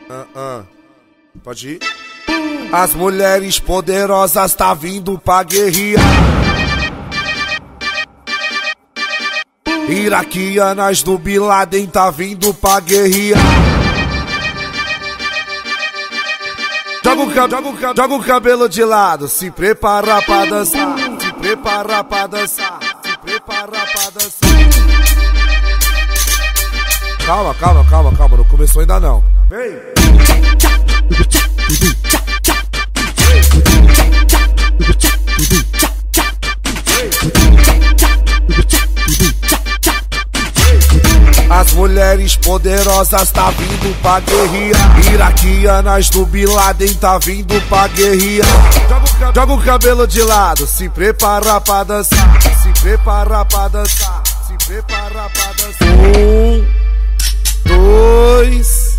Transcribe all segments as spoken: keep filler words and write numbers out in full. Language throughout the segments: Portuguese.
Ah, ah. Pode ir? As mulheres poderosas tá vindo pra guerrilha. Iraquianas do Bin Laden tá vindo pra guerrilha. Joga o, cab joga, o cab joga o cabelo de lado, se prepara pra dançar. Se prepara pra dançar. Se prepara pra dançar. Calma, calma, calma, calma, não começou ainda não. Vem! As mulheres poderosas tá vindo pra guerrilha. Iraquianas do Bin Laden tá vindo pra guerrilha. Joga o, joga o cabelo de lado, se prepara pra dançar. Se prepara pra dançar. Se prepara pra dançar. Um, dois,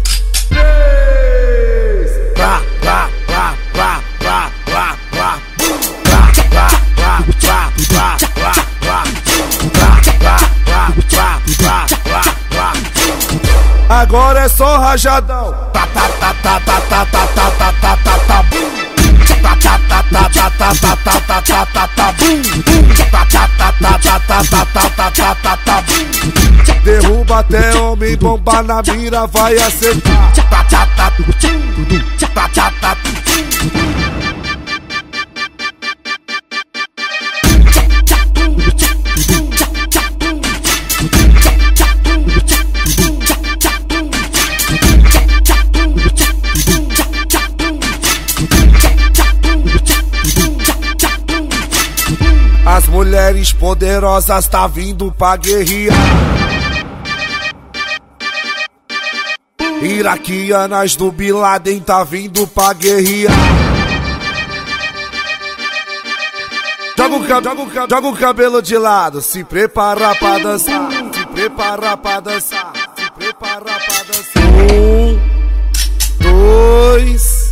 três. Pra, pra, pra, pra, pra, pra, pra. Pra, pra, pra, pra, pra, pra, pra. Pra, pra, pra, pra, pra, pra. Agora é só rajadão. Tá tá tá tá tá tá tá tá tá tá tá tá bum. Tá tá tá tá tá tá tá tá tá tá tá tá bum. Tá tá tá tá tá tá tá tá tá tá tá tá bum. Derruba até homem, bomba na mira, vai acertar. Tá tá tá tá tá tá. As mulheres poderosas tá vindo pra guerrilha. Iraquianas do Bin Laden tá vindo pra guerrilha. Joga o, cab joga, o cab joga o cabelo de lado, se prepara pra dançar. Se prepara pra dançar. Se prepara pra dançar. Um, dois,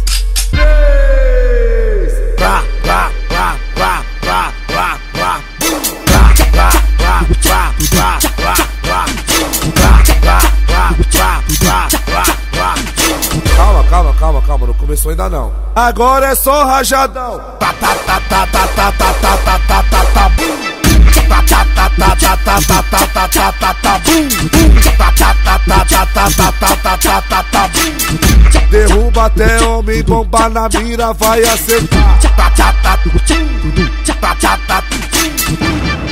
três. Pra, pra, pra, pra, pra, pra, pra. Calma, calma, calma, calma, não começou ainda não. Agora é só rajadão. Tá tá tá tá tá tá tá tá tá tá tá tá bum. Tá tá tá tá tá tá tá tá tá tá tá tá bum. Tá tá tá tá tá tá tá tá tá tá tá tá bum. Derruba até homem, bomba na mira, vai acertar. Tá tá tá tá tá tá.